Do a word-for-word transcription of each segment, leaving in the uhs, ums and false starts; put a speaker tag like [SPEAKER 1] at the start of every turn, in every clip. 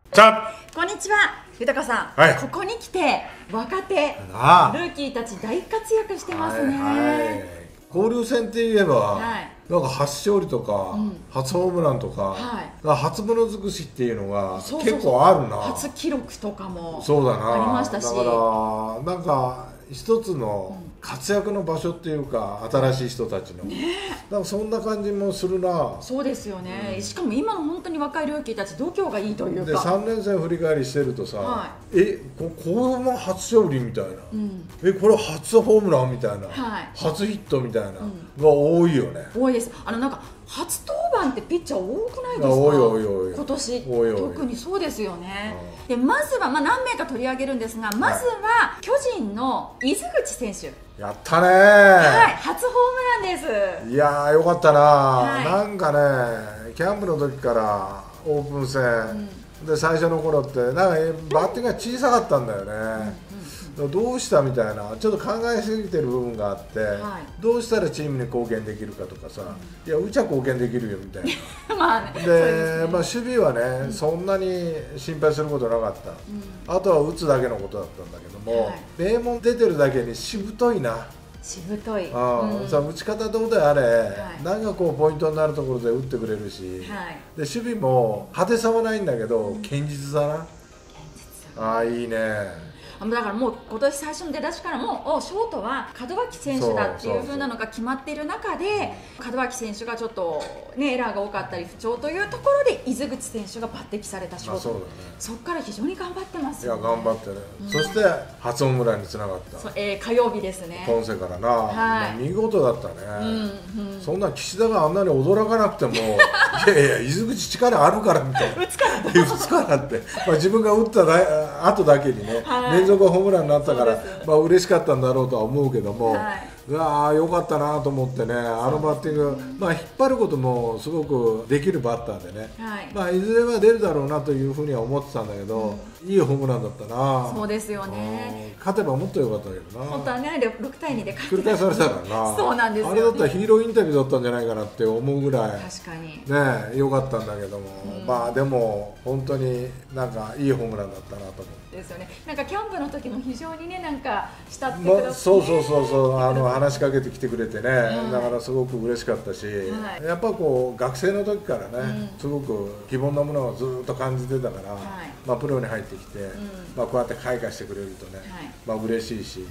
[SPEAKER 1] さあ、
[SPEAKER 2] こんにちは、豊さん、
[SPEAKER 1] はい、
[SPEAKER 2] ここに来て若手ルーキーたち大活躍してますね。
[SPEAKER 1] はいはい、交流戦って言えば、はい、なんか初勝利とか、うん、初ホームランとか、はい、初物尽くしっていうのが結構あるな。
[SPEAKER 2] 初記録とかも
[SPEAKER 1] そうだな、
[SPEAKER 2] ありましたし、
[SPEAKER 1] だからなんか一つの活躍の場所っていうか、新しい人たちの、ね、なんかそんな感じもするな。
[SPEAKER 2] そうですよね、うん、しかも今の本当に若いルーキーたち度胸がいいというか、
[SPEAKER 1] でさんねん生振り返りしてるとさ、はい、えここれも初勝利みたいな、うん、えこれ初ホームランみたいな、はい、初ヒットみたいな、うん、が多いよね。
[SPEAKER 2] 多いです。あのなんか初登板ってピッチャー多くないですか？
[SPEAKER 1] 多い多い多い。
[SPEAKER 2] 今年
[SPEAKER 1] 多い多い
[SPEAKER 2] 特にそうですよね。でまずは、まあ、何名か取り上げるんですが、まずは巨人の井口選手、
[SPEAKER 1] やったねー、
[SPEAKER 2] はい、初ホームランです。
[SPEAKER 1] いやーよかったな、はい、なんかねキャンプの時からオープン戦、うん、で最初の頃ってなんかバッティングが小さかったんだよね、うんうん、どうしたみたいなちょっと考えすぎてる部分があって、はい、どうしたらチームに貢献できるかとかさ、うん、いやうちは貢献できるよみたいなまあ、ね、で、ね、まあ、守備はね、うん、そんなに心配することなかった、うん、あとは打つだけのことだったんだけども、はい、名門出てるだけにしぶといな。
[SPEAKER 2] しぶとい、
[SPEAKER 1] うん、さ打ち方どうであれ、はい、なんかこうポイントになるところで打ってくれるし、はい、で守備も派手さはないんだけど、うん、堅実だな。堅実ああいいね。
[SPEAKER 2] だからもう今年最初の出だしからもうショートは門脇選手だっていう風なのが決まっている中で、門脇選手がちょっと、ね、エラーが多かったり不調というところで井口選手が抜擢されたショート、そうだね、そこから非常に頑張ってますよね。
[SPEAKER 1] いや頑張ってね、うん、そして初ホームランにつながった、
[SPEAKER 2] そう、えー、火曜日ですね、
[SPEAKER 1] ポンセからな、はい、まあ、見事だったね、うんうん、そんな岸田があんなに驚かなくてもいやいや井口力あるからみたいな
[SPEAKER 2] 打つから
[SPEAKER 1] 打つからって、まあ、自分が打っただ後だけにね、はい、連続ホームランになったから、まあ嬉しかったんだろうとは思うけども、はい、うわーよかったなと思ってね、あのバッティング、まあ、引っ張ることもすごくできるバッターでね、はい、まあ、いずれは出るだろうなというふうには思ってたんだけど、うん、いいホームランだったな。
[SPEAKER 2] そうですよね、
[SPEAKER 1] 勝てばもっと良かったけどな。
[SPEAKER 2] 本当はねろくたいにで勝
[SPEAKER 1] って繰り返されたからな
[SPEAKER 2] そうなんですよ、ね、
[SPEAKER 1] あれだったらヒーローインタビューだったんじゃないかなって思うぐらい
[SPEAKER 2] 確かに
[SPEAKER 1] ね良かったんだけども、うん、まあでも本当になんかいいホームランだったなと思って
[SPEAKER 2] ですよね。なんかキャンプの時も非常にねなんか慕ってくださって、
[SPEAKER 1] ま、そうそうそうそうあの話しかけてきてくれてね、はい、だからすごく嬉しかったし、はい、やっぱこう学生の時からね、うん、すごく希望なものをずっと感じてたから、はい、まあプロに入ってきて、うん、まあこうやって開花してくれるとね、はい、まあ嬉しいし、うん、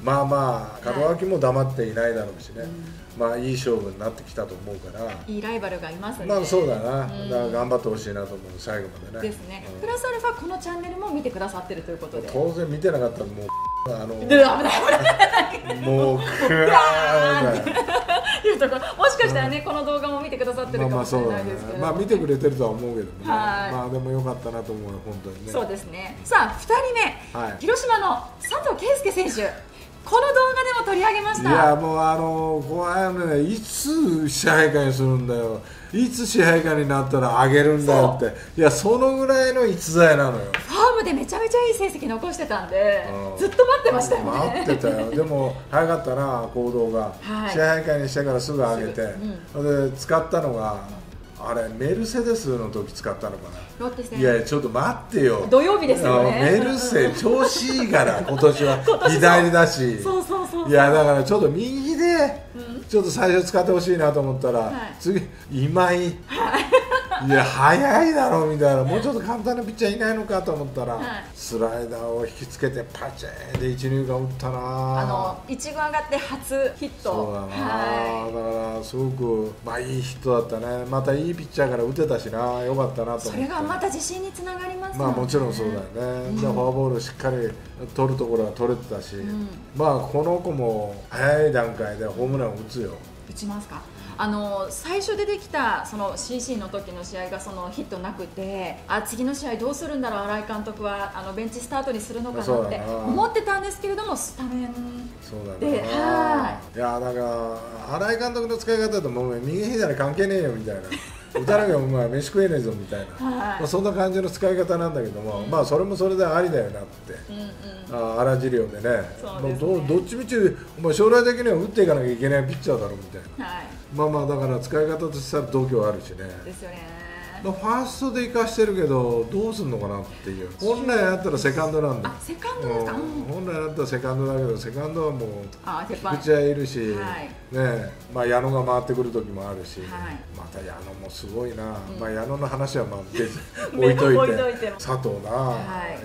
[SPEAKER 1] まあまあ門脇も黙っていないだろうしね、はい、まあいい勝負になってきたと思うから、
[SPEAKER 2] いいライバルがいますね。
[SPEAKER 1] まあそうだな、うん、だから頑張ってほしいなと思う最後までね。
[SPEAKER 2] ですね。うん、プラスアルファこのチャンネルも見てくださってるということで。
[SPEAKER 1] 当然見てなかったらもうあの
[SPEAKER 2] 危ない危ない
[SPEAKER 1] もうクラー
[SPEAKER 2] いうところ、もしかしたらね、うん、この動画も見てくださってるかもしれないですけど、
[SPEAKER 1] まあ、まあ見てくれてるとは思うけども、ね、まあでも良かったなと思うよ本当にね。
[SPEAKER 2] そうですね。さあふたりめ、はい、広島の佐藤圭介選手、この動画でも取り上げました。
[SPEAKER 1] いやもうあのこうね、いつ支配下にするんだよ、いつ支配下になったら上げるんだよって、いやそのぐらいの逸材なのよ。
[SPEAKER 2] ファームでめちゃめちゃいい成績残してたんで、うん、ずっと待ってましたよね。
[SPEAKER 1] 待ってたよ。でも早かったな行動が、はい、支配下にしてからすぐ上げて、うん、で使ったのが、あれメルセデスの時使ったのかな。
[SPEAKER 2] ロッテ戦。
[SPEAKER 1] いやちょっと待ってよ。
[SPEAKER 2] 土曜日ですよね。
[SPEAKER 1] メルセ調子いいから今年は左だし。
[SPEAKER 2] そうそうそうそう。
[SPEAKER 1] いやだからちょっと右で、うん、ちょっと最初使ってほしいなと思ったら、はい、次今井。いや早いだろうみたいな、もうちょっと簡単なピッチャーいないのかと思ったら、はい、スライダーを引きつけてパチーンで一塁間打ったな
[SPEAKER 2] あのいちご上がって初ヒット。
[SPEAKER 1] そうだな、はい、だからすごく、まあ、いいヒットだったね。またいいピッチャーから打てたしな、よかったなと思って。
[SPEAKER 2] それがまた自信につながります
[SPEAKER 1] もんね。まあもちろんそうだよね、うん、でフォアボールしっかり取るところは取れてたし、うん、まあこの子も早い段階でホームランを打つよ。
[SPEAKER 2] 打ちますか。あの最初出てきたその シーシー の時の試合がそのヒットなくて、あ次の試合どうするんだろう、新井監督はあのベンチスタートにするのかなって思ってたんですけれども、スタメンで、はい、
[SPEAKER 1] いやだから新井監督の使い方だともう右左関係ねえよみたいな。打たなきゃお前飯食えねえぞみたいな、はい、まあそんな感じの使い方なんだけども、うん、まあそれもそれでありだよなって、うんうん、あ荒治療でね、もう ど, どっちみちお前将来的には打っていかなきゃいけないピッチャーだろみたいな、はい、まあまあだから使い方としては度胸あるしね。
[SPEAKER 2] ですよね。
[SPEAKER 1] まあ、ファーストで生かしてるけどどうすんのかなっていう。本来だったらセカンドなんだよ。
[SPEAKER 2] あ、セカンドですか。うん、
[SPEAKER 1] 本来だったらセカンドだけどセカンドはもう
[SPEAKER 2] あ、鉄板
[SPEAKER 1] 菊池はいるし、
[SPEAKER 2] はい、
[SPEAKER 1] ね、まあ、矢野が回ってくる時もあるし、
[SPEAKER 2] はい、ま
[SPEAKER 1] た矢野もすごいな、うん、まあ、矢野の話はまあ別に
[SPEAKER 2] 置いといて
[SPEAKER 1] 置いといて佐藤な、
[SPEAKER 2] はい、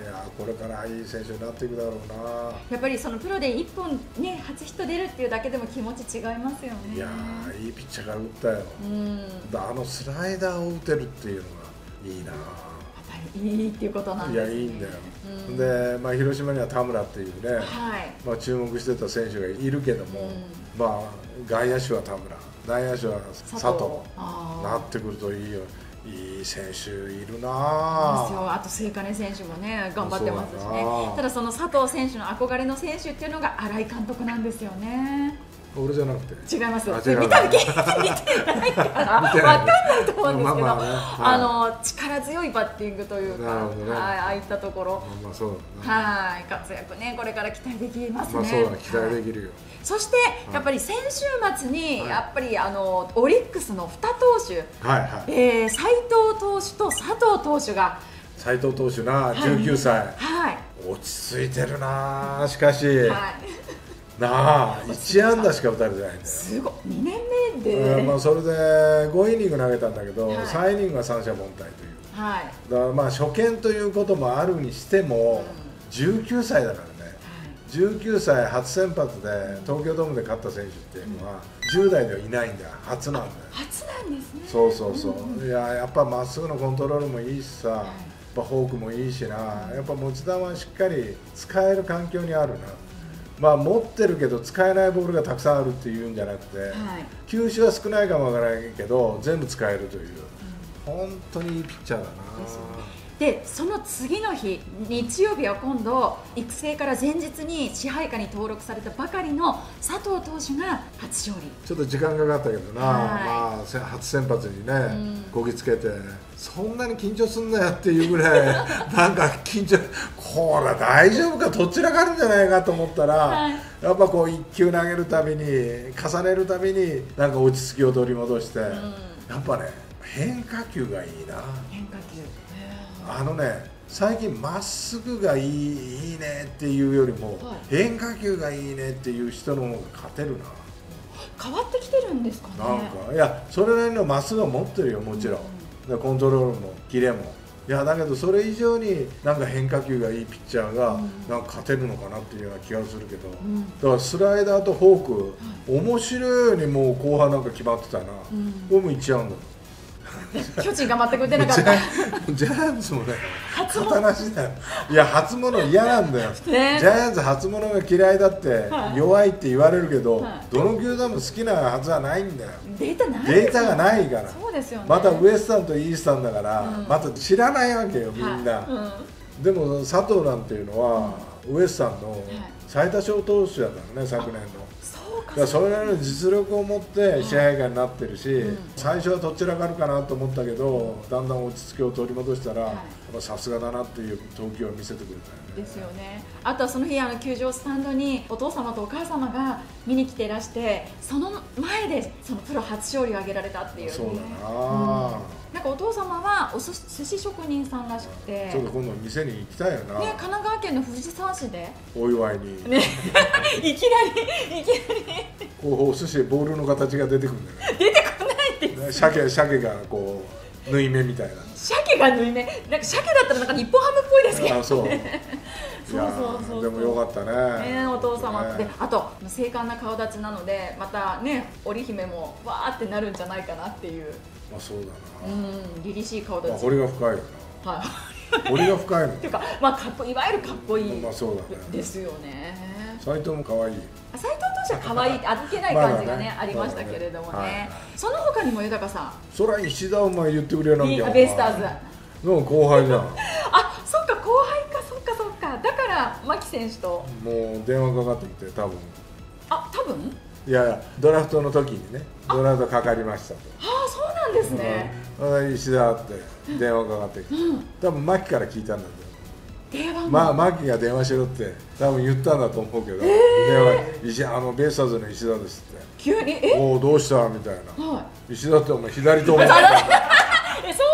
[SPEAKER 1] いやこれからいい選手になっていくだろうな。
[SPEAKER 2] やっぱりそのプロでいっぽんね初ヒット出るっていうだけでも気持ち違いますよね。
[SPEAKER 1] いやーいいピッチャーが打ったよ、うん、あのスライダーを打てるっていうのがいいな。
[SPEAKER 2] いいっていうことなんですね。
[SPEAKER 1] いやいいんだよ、うん、で、まあ、広島には田村っていうね、
[SPEAKER 2] はい、
[SPEAKER 1] まあ、注目してた選手がいるけども、うん、まあ、外野手は田村、内野手は佐藤なってくるといいよ。いい選手いるなあ。
[SPEAKER 2] あと末金選手もね頑張ってますしね。ただその佐藤選手の憧れの選手っていうのが新井監督なんですよね。
[SPEAKER 1] 俺じゃなくて
[SPEAKER 2] 違います。見た見てないから分かんないと思うんですけど、まあまあね、はい、あの力強いバッティングというか、ね、はい、ああいったところ、
[SPEAKER 1] まあそうだね、
[SPEAKER 2] はい、活躍ねこれから期待できますね。
[SPEAKER 1] まあそうだ、期待できるよ。
[SPEAKER 2] そしてやっぱり先週末にやっぱりあのオリックスのに投手、
[SPEAKER 1] はいはい、
[SPEAKER 2] えー、斉藤投手と佐藤投手が。
[SPEAKER 1] 斉藤投手なじゅうきゅうさい、
[SPEAKER 2] はい、
[SPEAKER 1] 落ち着いてるなしかし。
[SPEAKER 2] はい
[SPEAKER 1] なあ、いち安打しか打たれてないんだよ。
[SPEAKER 2] すごい、にねんめで、
[SPEAKER 1] うん、まあ、それでごイニング投げたんだけど、はい、さんイニングは三者凡退という、
[SPEAKER 2] はい、
[SPEAKER 1] だからまあ初見ということもあるにしても、うん、じゅうきゅうさいだからね、はい、じゅうきゅうさい初先発で東京ドームで勝った選手っていうのは、うん、じゅう代ではいないんだよ、初なんだよ。
[SPEAKER 2] 初なんですね。
[SPEAKER 1] そうそうそう、うんうん、いややっぱまっすぐのコントロールもいいしさ、はい、やっぱフォークもいいしな、やっぱ持ち球はしっかり使える環境にあるな。まあ持ってるけど使えないボールがたくさんあるっていうんじゃなくて、はい、球種は少ないかもわからないけど全部使えるという、うん、本当にいいピッチャーだな。
[SPEAKER 2] でその次の日日曜日は今度育成から前日に支配下に登録されたばかりの佐藤投手が初勝利。
[SPEAKER 1] ちょっと時間かかったけどな、まあ、初先発にね、うん、こぎつけてそんなに緊張すんなよっていうぐらいなんか緊張これ大丈夫かどちらかあるんじゃないかと思ったら、はい、やっぱこういっ球投げるたびに重ねるたびになんか落ち着きを取り戻して、うん、やっぱね変化球がいいな。
[SPEAKER 2] 変化球
[SPEAKER 1] あのね最近まっすぐがいい、いいねっていうよりも、はい、変化球がいいねっていう人の方が勝てるな。
[SPEAKER 2] 変わってきてるんですかね。
[SPEAKER 1] なんかいやそれなりのまっすぐは持ってるよもちろん、うん、コントロールもキレもいやだけどそれ以上になんか変化球がいいピッチャーがなんか勝てるのかなっていうような気がするけど、うん、だからスライダーとフォーク、はい、面白いようにもう後半なんか決まってたな、うん、これもいち安打
[SPEAKER 2] 巨人が全く打てなかった
[SPEAKER 1] ジャイアンツもね肩なしだよ。いや初物嫌なんだよ、ね、ジャイアンツ初物が嫌いだって弱いって言われるけど、はい、どの球団も好きなはずはないんだよ。
[SPEAKER 2] データない
[SPEAKER 1] データがないから
[SPEAKER 2] そうですよ、ね、
[SPEAKER 1] またウエスタンとイースタンだから、うん、また知らないわけよみんな、はいうん、でも佐藤なんていうのは、うん、ウエスタンの最多勝投手だったのね昨年の。だからそれなりの実力を持って支配下になってるし、うん、最初はどちらかあるかなと思ったけどだんだん落ち着きを取り戻したらさすがだなっていう投球を見せてくれたよね。
[SPEAKER 2] ですよね。あとはその日あの球場スタンドにお父様とお母様が見に来ていらしてその前でそのプロ初勝利を挙げられたっていう、ね、
[SPEAKER 1] そうだな、うん、
[SPEAKER 2] なんかお父様はお寿司職人さんらしくて
[SPEAKER 1] ちょっと今度店に行きたいよな、
[SPEAKER 2] ね、神奈川県の藤沢市で
[SPEAKER 1] お祝いに、
[SPEAKER 2] ね、いきなりいきなり
[SPEAKER 1] こうお寿司ボールの形が出てくるんだよね。
[SPEAKER 2] 出てこないです。
[SPEAKER 1] 鮭鮭がこう縫い目みたいな。
[SPEAKER 2] 鮭が縫い目。なんか鮭だったらなんか日本ハムっぽいですけど、ね。あそう。
[SPEAKER 1] そうそうそう。でもよかったね。
[SPEAKER 2] ねお父様って、ね、あと精悍な顔立ちなのでまたね織姫もわーってなるんじゃないかなっていう。
[SPEAKER 1] まあそうだな。
[SPEAKER 2] うん凛々しい顔立ち。
[SPEAKER 1] まあ、彫りが深いよな。はい。彫りが深いの。
[SPEAKER 2] っていうかまあかっこいわゆるかっこいい。
[SPEAKER 1] まあそうだね。
[SPEAKER 2] ですよね。
[SPEAKER 1] 斉藤も可愛い。
[SPEAKER 2] 斉藤投手は可愛い預けない感じがねねありましたけれどもね、はい、その他にも豊さん
[SPEAKER 1] そら石田お前言ってくれなきゃ
[SPEAKER 2] ベイスターズ
[SPEAKER 1] の後輩じゃん
[SPEAKER 2] あそっか後輩かそっかそっかだから牧選手と
[SPEAKER 1] もう電話かかってきて多分
[SPEAKER 2] あ多分
[SPEAKER 1] いやいやドラフトの時にねドラフトかかりましたと
[SPEAKER 2] ああそうなんですね、
[SPEAKER 1] うん、石田って電話かかってきて、うん、多分牧から聞いたんだけど
[SPEAKER 2] 電話
[SPEAKER 1] まあ、マキが電話しろって多分言ったんだと思うけど、えー、電話石あのベイスターズの石田ですって
[SPEAKER 2] 急にえ
[SPEAKER 1] おおどうしたみたいな、
[SPEAKER 2] はい、
[SPEAKER 1] 石田ってお前左と思った
[SPEAKER 2] えそう思います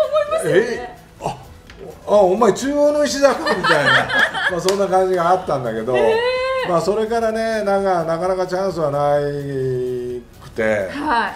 [SPEAKER 1] えああお前中央の石田かみたいなまあそんな感じがあったんだけど、まあそれからねなんかなかなかチャンスはないくて、
[SPEAKER 2] はい、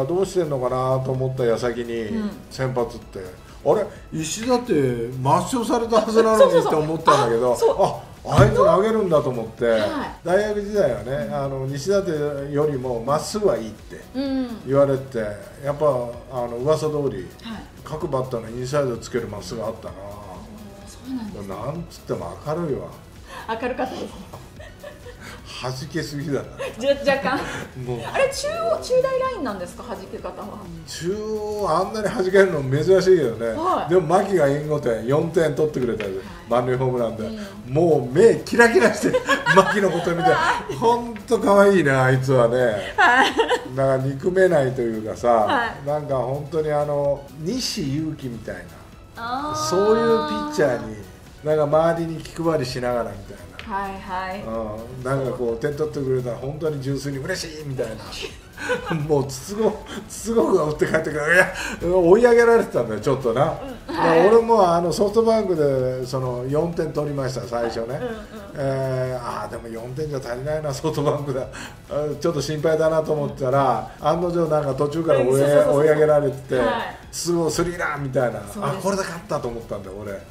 [SPEAKER 1] どうしてんのかなと思った矢先に先発って、うん、あれ石田って抹消されたはずなのにって思ったんだけど、ああいつ投げるんだと思って、はい、大学時代はね、うん、あの西舘よりもまっすぐはいいって言われて、うん、やっぱあの噂通り、はい、各バッターのインサイドつけるまっすぐあったな。
[SPEAKER 2] そうなんですね。
[SPEAKER 1] なんつっても明るいわ。
[SPEAKER 2] 明るかったですね。
[SPEAKER 1] 弾けすぎだな。
[SPEAKER 2] 若干もうあれ中央中大ラインなんですか、弾け方は。
[SPEAKER 1] 中央あんなに弾けるの珍しいけどね、はい、でも牧が援護点よんてん取ってくれたんで、はい、満塁ホームランで、うん、もう目キラキラして牧のこと見て本当可愛いねあいつはね、はい、だから憎めないというかさ、はい、なんか本当にあの西勇輝みたいなそういうピッチャーになんか周りに気配りしながらみたいな。
[SPEAKER 2] はいはい、
[SPEAKER 1] うん、なんかこう点取ってくれたら本当に純粋に嬉しいみたいなもう筒香筒香が打って帰ってくる、いや追い上げられてたんだよちょっとな、うんはい、俺もあのソフトバンクでそのよんてん取りました最初ね、うんうんえー、ああでもよんてんじゃ足りないなソフトバンクだちょっと心配だなと思ったら、うん、案の定なんか途中から追い上げられてて、はいすごいスリーランみたいな、あこれで勝ったと思ったんだよ俺、はい、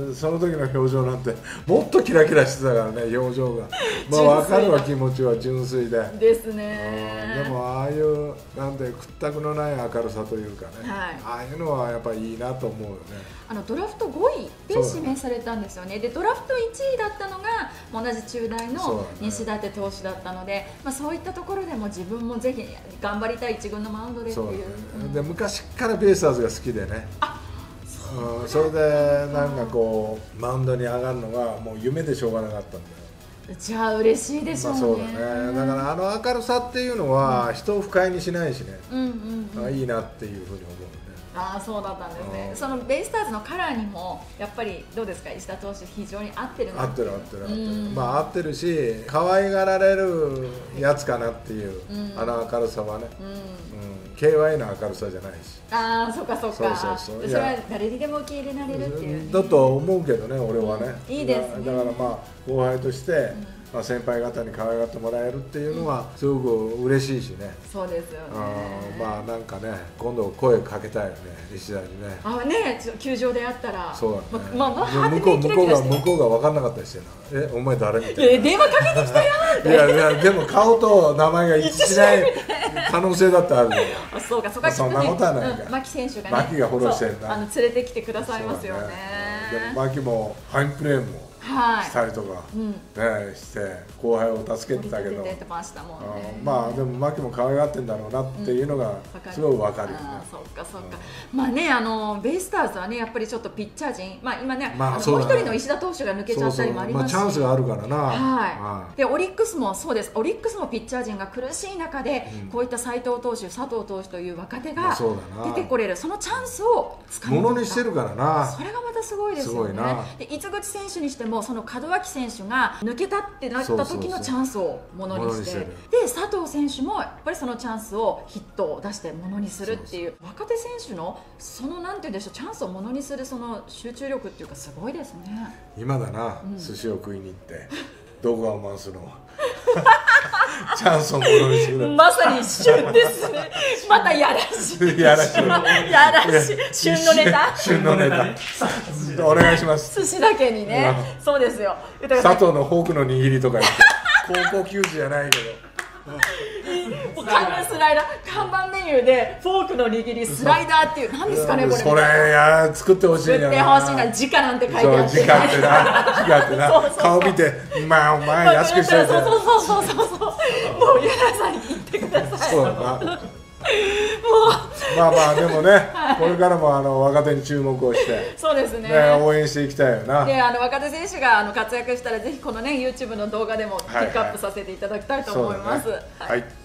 [SPEAKER 1] でその時の表情なんてもっとキラキラしてたからね表情がまあ分かるわ気持ちは純粋で
[SPEAKER 2] ですね、
[SPEAKER 1] うん、でもああいうなんで屈託のない明るさというかね、はい、ああいうのはやっぱいいなと思うよね。
[SPEAKER 2] あのドラフトごいで指名されたんですよね。でドラフトいちいだったのが同じ中大の西舘投手だったので、そう、ねまあ、そういったところでも自分もぜひ頑張りたい一軍のマウンドでっていう。そう、ね
[SPEAKER 1] うん、で昔からベイスターズが好きでね。あうん、それでなんかこうマウンドに上がるのがもう夢でしょうがなかったんだよ。
[SPEAKER 2] じゃあ嬉しいでしょうね。まあ、そう
[SPEAKER 1] だね。だからあの明るさっていうのは人を不快にしないしね、うんうんうん、あいいなっていうふうに思うね。
[SPEAKER 2] ああそうだったんですね。そのベイスターズのカラーにもやっぱりどうですか、石田投手非常に合ってるなって。
[SPEAKER 1] 合ってる合ってる合ってる、まあ合ってるし可愛がられるやつかなっていう、うん、あの明るさはね、うんうん、ケーワイ の明るさじゃないし。あ
[SPEAKER 2] あそうかそうか。そうそうそう。それは誰にでも受け入れられるっていう、ね、
[SPEAKER 1] だとは思うけどね俺はね、
[SPEAKER 2] うん、いいですね。
[SPEAKER 1] だからまあ後輩として、うんまあ、先輩方に可愛がってもらえるっていうのはすごく嬉しいしね。
[SPEAKER 2] そうですよね。
[SPEAKER 1] あまあなんかね今度声かけたいよね石田にね。
[SPEAKER 2] あね球場で会ったら。
[SPEAKER 1] そうだね。
[SPEAKER 2] まあまあ
[SPEAKER 1] 向こう向こうが向こうが分かんなかったりしてな。えお前誰みたいな。
[SPEAKER 2] いや電話かけてきたよ
[SPEAKER 1] いやいやでも顔と名前が一致しない可能性だってあるよ。
[SPEAKER 2] あそうかそうか。
[SPEAKER 1] そんなことはないか。
[SPEAKER 2] 牧選手がね。
[SPEAKER 1] 牧がフォローしてるんだ。
[SPEAKER 2] あの連れてきてくださいますよね。
[SPEAKER 1] でも牧もファインプレーも。はい、したりとか、うんね、して後輩を助けてたけど、まあでも牧も可愛がってんだろうなっていうのがすごい分かるよね。
[SPEAKER 2] そうかそうか。まあねあのベイスターズはねやっぱりちょっとピッチャー陣、まあ今ね、まあ、もう一人の石田投手が抜けちゃったりもありますし、
[SPEAKER 1] そうそう、まあ、チャンスがあるからな。
[SPEAKER 2] はい。はい、でオリックスもそうです。オリックスもピッチャー陣が苦しい中で、うん、こういった斉藤投手、佐藤投手という若手が出てこれる、そのチャンスを掴み取った。
[SPEAKER 1] ものにしてるからな。
[SPEAKER 2] それがまたすごいですよね。で井口選手にしてもその門脇選手が抜けたってなった時のチャンスをものにして、で佐藤選手もやっぱりそのチャンスをヒットを出してものにするっていう若手選手のそのなんていうんでしょうチャンスをものにするその集中力っていうかすごいですね。
[SPEAKER 1] 今だな、うん、寿司を食いに行って動画を回すのチャンスをものにする
[SPEAKER 2] まさに旬ですね。またやらしい
[SPEAKER 1] やらしい
[SPEAKER 2] やらしい旬のネタ
[SPEAKER 1] 旬のネタお願いします。
[SPEAKER 2] 寿司だけにね、そうですよ。
[SPEAKER 1] 佐藤のフォークの握りとか言って高校球児じゃないけど
[SPEAKER 2] 看板スライダー看板メニューでフォークの握りスライダーっていう何ですかねこれ。
[SPEAKER 1] それや作ってほしいな。
[SPEAKER 2] 作ってほしいな。直なんて書いてあって。
[SPEAKER 1] 直ってな直ってな顔見てまあお前安くしといて。
[SPEAKER 2] そうそうそうそうそうそう。もうゆらさんに言ってください。
[SPEAKER 1] そうだな。まあまあでもね、はい、これからもあの若手に注目をして
[SPEAKER 2] そうですね、
[SPEAKER 1] ね応援していきたいよな。
[SPEAKER 2] であの若手選手があの活躍したらぜひこのね YouTube の動画でもピックアップさせていただきたいと思います。
[SPEAKER 1] はい。